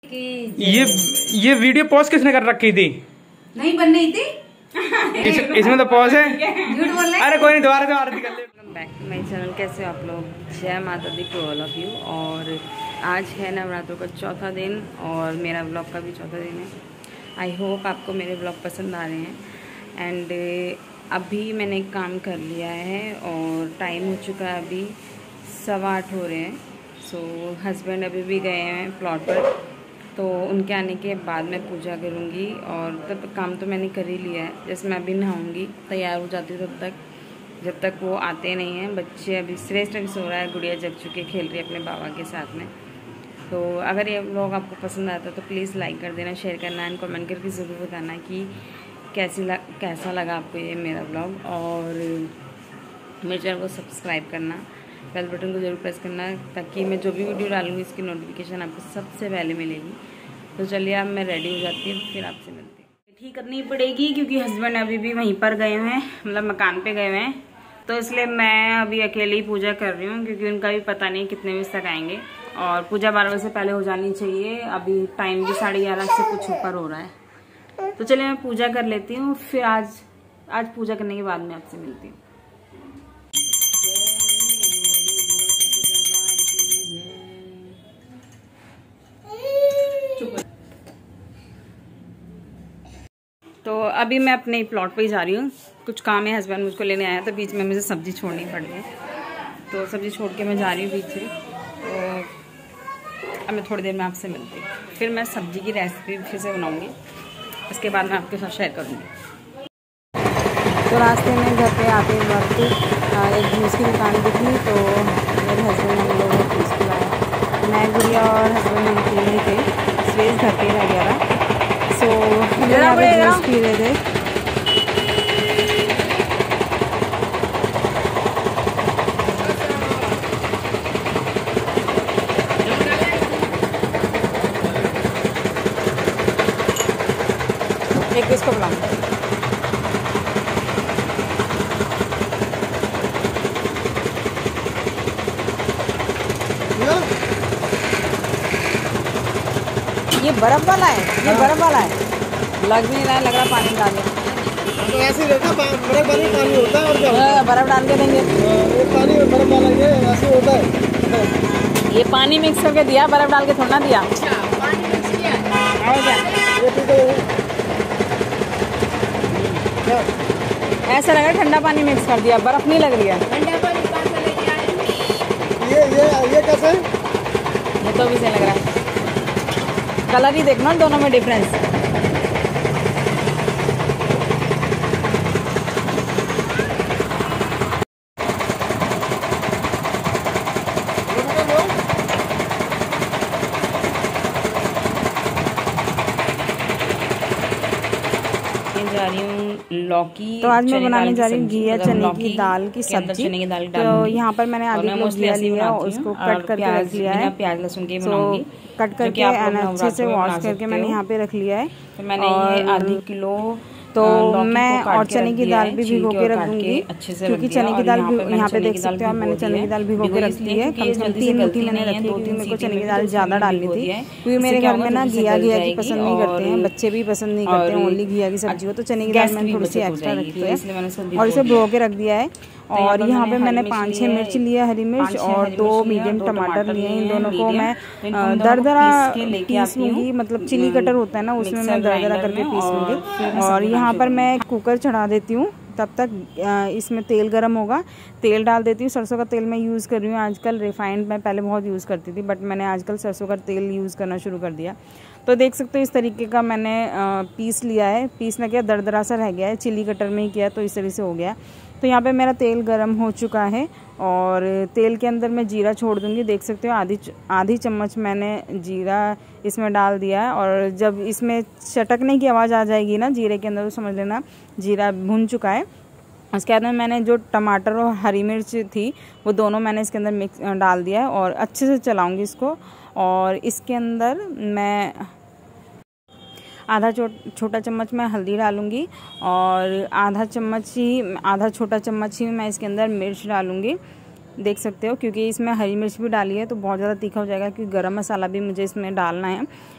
ये video pause किसने कर रखी थी? नहीं बन रही थी। इसमें तो पॉज है। झूठ बोल रहे। अरे कोई नहीं, दोबारा से आरती कर ले। Back to my channel. कैसे हो आप लोग? जय माता दी टू ऑल ऑफ यू। और आज है नवरात्रों का चौथा दिन और मेरा ब्लॉग का भी चौथा दिन है। आई होप आपको मेरे ब्लॉग पसंद आ रहे हैं। एंड अभी मैंने एक काम कर लिया है और टाइम हो चुका है, अभी 8:15 हो रहे हैं। सो हस्बैंड अभी भी गए हैं प्लॉट पर, तो उनके आने के बाद मैं पूजा करूँगी। और तब काम तो मैंने कर ही लिया है, जैसे मैं अभी नहाऊँगी, तैयार हो जाती हूँ जब तक वो आते नहीं हैं। बच्चे अभी श्रेष्ठ अभी सो रहा है, गुड़िया जग चुकी है, खेल रही है अपने बाबा के साथ में। तो अगर ये व्लॉग आपको पसंद आता है तो प्लीज़ लाइक कर देना, शेयर करना एंड कमेंट करके ज़रूर बताना कि कैसा लगा आपको ये मेरा व्लॉग। और मेरे चैनल को सब्सक्राइब करना, बेल बटन को ज़रूर प्रेस करना, ताकि मैं जो भी वीडियो डालूँगी इसकी नोटिफिकेशन आपको सबसे पहले मिलेगी। तो चलिए अब मैं रेडी हो जाती हूँ, फिर आपसे मिलती हूँ। ठीक करनी पड़ेगी क्योंकि हस्बैंड अभी भी वहीं पर गए हुए हैं, मतलब मकान पे गए हुए हैं, तो इसलिए मैं अभी अकेले ही पूजा कर रही हूँ क्योंकि उनका भी पता नहीं कितने बजे तक आएंगे। और पूजा 12 बजे से पहले हो जानी चाहिए। अभी टाइम भी 11:30 से कुछ ऊपर हो रहा है। तो चलिए मैं पूजा कर लेती हूँ, फिर आज पूजा करने के बाद मैं आपसे मिलती हूँ। तो अभी मैं अपने प्लॉट पे ही जा रही हूँ, कुछ काम है, हस्बैंड मुझको लेने आया था, बीच में मुझे सब्जी छोड़नी पड़ गई, तो सब्जी छोड़ के मैं जा रही हूँ बीच से। तो अब मैं थोड़ी देर में आपसे मिलती हूँ, फिर मैं सब्जी की रेसिपी फिर से बनाऊँगी, उसके बाद मैं आपके साथ शेयर करूँगी। तो रास्ते में घर पे आते वक्त एक जूस की दुकान दिखी, तो मेरे हस्बैंड हम लोगों को जूस पिलाया। मैं, गुड़िया और हस्बैंड हम तीन ही थे, स्पेस घर पे रह गया था। सो जूस पी रहे थे। एक इसको बुला, ये बर्फ वाला है, ये बर्फ वाला है, लग नहीं रहा है, लग रहा पानी डाल दे। तो ऐसे ही रहता, बर्फ वाली पानी होता है और क्या बर्फ डाल के देंगे। ये पानी में बर्फ डालेंगे, ऐसे होता है। ये पानी मिक्स करके दिया, बर्फ डाल के थोड़ा दिया। पानी मिक्स किया और क्या ऐसा लग रहा है ठंडा पानी मिक्स कर दिया, बर्फ नहीं लग रही है। ठंडा पानी कहाँ से लेके आए? ये कैसे है? ये तो भी सही लग रहा है, कलर ही देखना दोनों में डिफरेंस। जा रही हूँ लौकी, तो आज मैं बनाने जा रही हूँ घिया चने की दाल की सब्जी। तो यहाँ पर मैंने आधी किलो घिया लिया, उसको कट करके रख लिया है, प्याज लहसुन के तो कट करके अच्छे से वॉश करके मैंने यहाँ पे रख लिया है। तो मैंने ये आधी किलो तो मैं और चने की दाल भी भिगो के रख दूंगी, क्योंकि चने की दाल यहाँ पे देख सकते हो आप, मैंने चने की दाल भिगो के रख दी है। कम से कम 3 मुट्ठी मैंने रखी है, क्योंकि मेरे को चने की दाल ज़्यादा डालनी थी, क्योंकि मेरे घर में ना घिया की पसंद नहीं करते हैं, बच्चे भी पसंद नहीं करते हैं, ओनली घिया की सब्जी हो। तो चने की दाल मैंने थोड़ी सी एक्स्ट्रा रखी है और इसे भिगो के रख दिया है। और यहाँ पे मैंने 5-6 मिर्च लिया, हरी मिर्च, और 2 मीडियम टमाटर लिए। इन दोनों को मैं दरदरा पीस लूँगी, मतलब चिली कटर होता है ना, उसमें मैं दरदरा करके पीस लूँगी। और यहाँ पर मैं कुकर चढ़ा देती हूँ, तब तक इसमें तेल गरम होगा, तेल डाल देती हूँ। सरसों का तेल मैं यूज़ कर रही हूँ आजकल, रिफाइंड मैं पहले बहुत यूज़ करती थी, बट मैंने आजकल सरसों का तेल यूज़ करना शुरू कर दिया। तो देख सकते हो इस तरीके का मैंने पीस लिया है, पीसना क्या दरदरा सा रह गया है, चिली कटर में ही किया तो इस तरह से हो गया। तो यहाँ पे मेरा तेल गरम हो चुका है और तेल के अंदर मैं जीरा छोड़ दूँगी। देख सकते हो आधी चम्मच मैंने जीरा इसमें डाल दिया है। और जब इसमें चटकने की आवाज़ आ जाएगी ना जीरे के अंदर, तो समझ लेना जीरा भुन चुका है। उसके बाद में मैंने जो टमाटर और हरी मिर्च थी वो दोनों मैंने इसके अंदर मिक्स डाल दिया है और अच्छे से चलाऊँगी इसको। और इसके अंदर मैं आधा छोटा चम्मच मैं हल्दी डालूँगी और आधा छोटा चम्मच ही मैं इसके अंदर मिर्च डालूँगी। देख सकते हो, क्योंकि इसमें हरी मिर्च भी डाली है तो बहुत ज़्यादा तीखा हो जाएगा, क्योंकि गरम मसाला भी मुझे इसमें डालना है।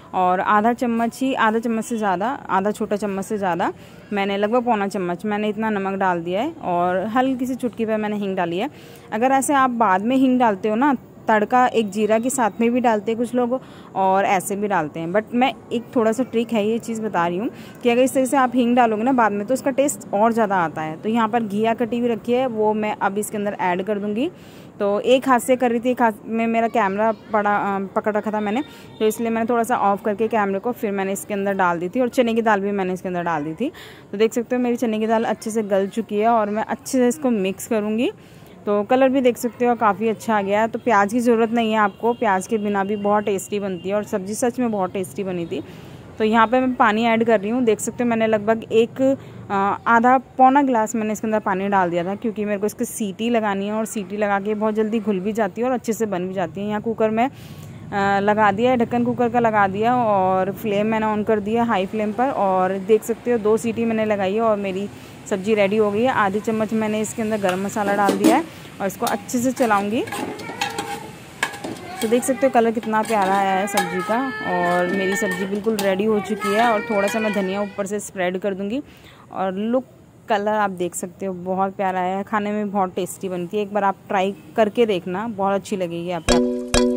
और आधा चम्मच से ज़्यादा, आधा छोटा चम्मच से ज़्यादा मैंने, लगभग पौना चम्मच मैंने इतना नमक डाल दिया है और हल्की सी चुटकी पे मैंने हींग डाली है। अगर ऐसे आप बाद में हींग डालते हो ना, तड़का एक जीरा के साथ में भी डालते हैं कुछ लोग और ऐसे भी डालते हैं, बट मैं एक थोड़ा सा ट्रिक है ये चीज़ बता रही हूँ कि अगर इस तरह से आप हींग डालोगे ना बाद में तो उसका टेस्ट और ज़्यादा आता है। तो यहाँ पर घिया कटी हुई रखी है, वो मैं अब इसके अंदर ऐड कर दूँगी। तो एक हाथ से कर रही थी, एक हाथ में मेरा कैमरा पकड़ रखा था मैंने, तो इसलिए मैंने थोड़ा सा ऑफ करके कैमरे को फिर मैंने इसके अंदर डाल दी थी। और चने की दाल भी मैंने इसके अंदर डाल दी थी। तो देख सकते हो मेरी चने की दाल अच्छे से गल चुकी है और मैं अच्छे से इसको मिक्स करूँगी। तो कलर भी देख सकते हो काफ़ी अच्छा आ गया है। तो प्याज की ज़रूरत नहीं है आपको, प्याज के बिना भी बहुत टेस्टी बनती है और सब्ज़ी सच में बहुत टेस्टी बनी थी। तो यहाँ पे मैं पानी ऐड कर रही हूँ। देख सकते हो मैंने लगभग आधा पौना गिलास मैंने इसके अंदर पानी डाल दिया था, क्योंकि मेरे को इसकी सीटी लगानी है और सीटी लगा के बहुत जल्दी घुल भी जाती है और अच्छे से बन भी जाती है। यहाँ कुकर में लगा दिया है, ढक्कन कुकर का लगा दिया और फ्लेम मैंने ऑन कर दिया हाई फ्लेम पर। और देख सकते हो 2 सीटी मैंने लगाई है और मेरी सब्ज़ी रेडी हो गई है। आधी चम्मच मैंने इसके अंदर गरम मसाला डाल दिया है और इसको अच्छे से चलाऊंगी। तो देख सकते हो कलर कितना प्यारा आया है सब्ज़ी का और मेरी सब्ज़ी बिल्कुल रेडी हो चुकी है। और थोड़ा सा मैं धनिया ऊपर से स्प्रेड कर दूँगी और लुक कलर आप देख सकते हो बहुत प्यारा आया है, खाने में बहुत टेस्टी बनती है। एक बार आप ट्राई करके देखना, बहुत अच्छी लगेगी आपको।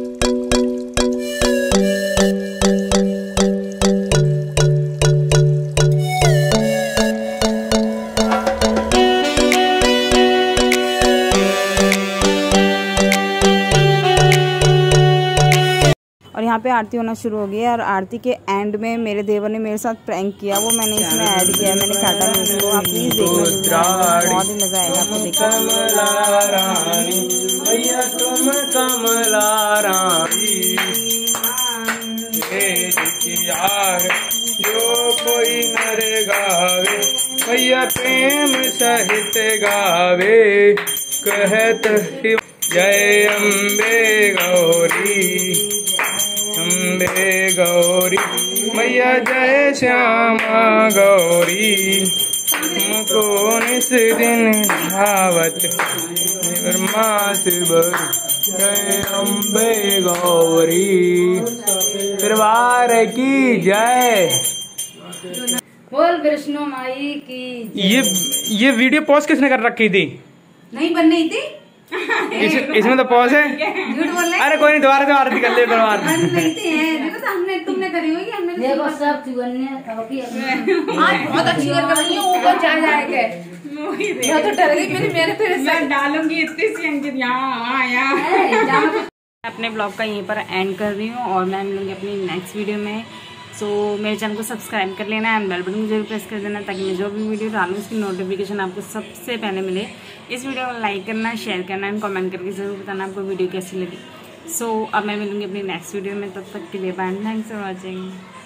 और यहाँ पे आरती होना शुरू हो गई है और आरती के एंड में मेरे देवर ने मेरे साथ प्रैंक किया, वो मैंने इसमें ऐड किया है, मैंने काटा नहीं इसको। आप प्लीज देखना, बहुत ही मजा आएगा आपको देखकर। भैया तुम कमला रानी यार जो कोई नर गावे, भैया प्रेम सहित गावे, कहत जय अम्बे गौरी, अम्बे गौरी मैया जय श्यामा गौरी, तुमको निस दिन धावत मास बर, जय अम्बे गौरी दरबार की जय। बोल विष्णु माई की। ये वीडियो पॉज किसने कर रखी थी? नहीं बन रही थी इसमें तो पॉज है। झूठ बोल रहे। अरे कोई नहीं, दोबारा से आरती कर ले परिवार। बन रही थी देखो तो हमने तुमने करी होगी, हमने देखो सब आज बहुत अच्छी करके बनी है, ऊपर जा जाएगा। मैं तो डर गई, मेरे फिर डालूंगी इतनी सी अंकित यहाँ अपने ब्लॉग का यहीं पर एंड कर रही हूँ और मैं मिलूंगी अपनी नेक्स्ट वीडियो में। सो मेरे चैनल को सब्सक्राइब कर लेना एंड बेल बटन जरूर प्रेस कर देना ताकि मैं जो भी वीडियो डालूँ उसकी नोटिफिकेशन आपको सबसे पहले मिले। इस वीडियो को लाइक करना, शेयर करना एंड कमेंट करके ज़रूर बताना आपको वीडियो कैसी लगी। सो अब मैं मिलूंगी अपनी नेक्स्ट वीडियो में, तब तक के लिए बाय, थैंक्स फॉर वॉचिंग।